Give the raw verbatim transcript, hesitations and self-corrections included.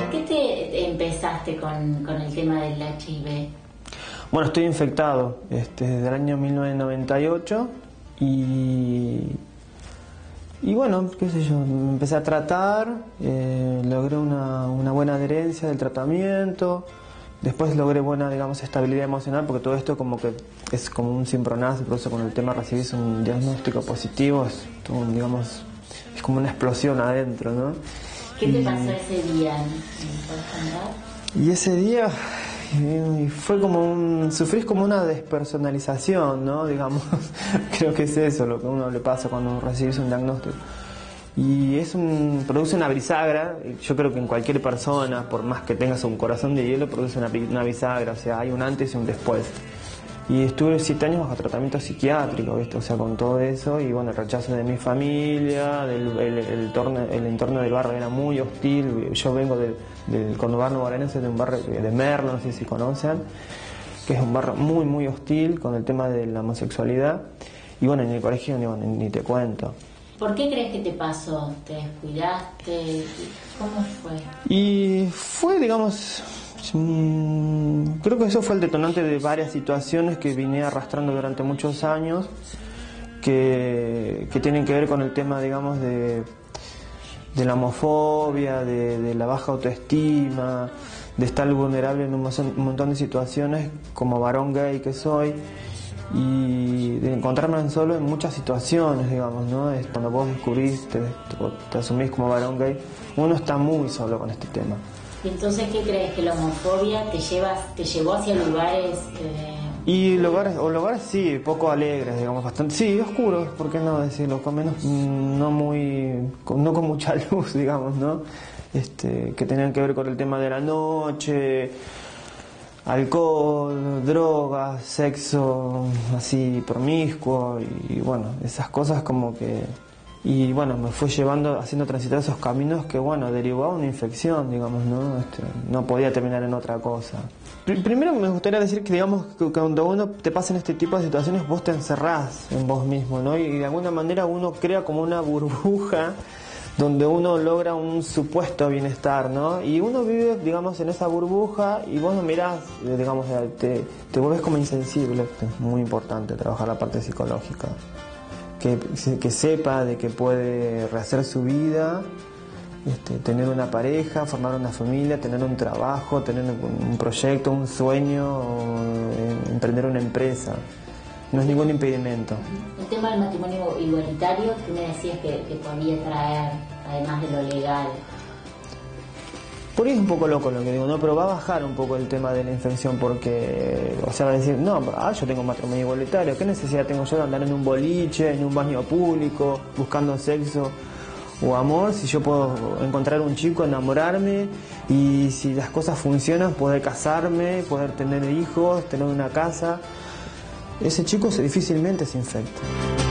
qué te empezaste con, con el tema del H I V? Bueno, estoy infectado este, desde el año mil novecientos noventa y ocho y, y bueno, qué sé yo, me empecé a tratar, eh, logré una, una buena adherencia del tratamiento, después logré buena, digamos, estabilidad emocional, porque todo esto como que es como un cimbronazo, por eso con el tema recibís un diagnóstico positivo, es todo, digamos, es como una explosión adentro, ¿no? ¿Qué te y, pasó ese día? ¿Me puedes contar? Y ese día... Y fue como un, sufrís como una despersonalización, ¿no? Digamos, creo que es eso lo que a uno le pasa cuando recibís un diagnóstico. Y es un, produce una bisagra, yo creo que en cualquier persona, por más que tengas un corazón de hielo, produce una, una bisagra, o sea, hay un antes y un después. Y estuve siete años bajo tratamiento psiquiátrico, ¿viste? O sea, con todo eso, y bueno, el rechazo de mi familia, del, el, el, entorno, el entorno del barrio era muy hostil. Yo vengo del, del conurbano bonaerense, de un barrio de Merlo, no sé si conocen, que es un barrio muy, muy hostil con el tema de la homosexualidad. Y bueno, en el colegio ni, ni, ni te cuento. ¿Por qué crees que te pasó? ¿Te descuidaste? ¿Cómo fue? Y fue, digamos... Creo que eso fue el detonante de varias situaciones que vine arrastrando durante muchos años que, que tienen que ver con el tema, digamos, de, de la homofobia, de, de la baja autoestima, de estar vulnerable en un, un montón de situaciones como varón gay que soy, y de encontrarme solo en muchas situaciones, digamos, ¿no? Es cuando vos descubrís, te, te asumís como varón gay, uno está muy solo con este tema. ¿Y entonces qué crees? ¿Que la homofobia te lleva, te llevó hacia lugares? Eh... Y lugares, o lugares sí, poco alegres, digamos, bastante, sí, oscuros, ¿por qué no decirlo? Con menos, no muy, no con mucha luz, digamos, ¿no? Este, que tenían que ver con el tema de la noche, alcohol, drogas, sexo, así promiscuo, y bueno, esas cosas como que... Y bueno, me fue llevando, haciendo transitar esos caminos que, bueno, derivó a una infección, digamos, ¿no? Este, no podía terminar en otra cosa. Primero me gustaría decir que, digamos, que cuando uno te pasa en este tipo de situaciones, vos te encerrás en vos mismo, ¿no? Y de alguna manera uno crea como una burbuja donde uno logra un supuesto bienestar, ¿no? Y uno vive, digamos, en esa burbuja y vos no mirás, digamos, te, te vuelves como insensible. Es muy importante trabajar la parte psicológica. Que, que sepa de que puede rehacer su vida, este, tener una pareja, formar una familia, tener un trabajo, tener un proyecto, un sueño, eh, emprender una empresa. No es ningún impedimento. El tema del matrimonio igualitario, tú me decías que, que podía traer, además de lo legal. Por ahí es un poco loco lo que digo, ¿no? Pero va a bajar un poco el tema de la infección porque, o sea, va a decir, no, ah, yo tengo matrimonio igualitario, ¿qué necesidad tengo yo de andar en un boliche, en un baño público, buscando sexo o amor, si yo puedo encontrar un chico, enamorarme y si las cosas funcionan, poder casarme, poder tener hijos, tener una casa? Ese chico difícilmente se infecta.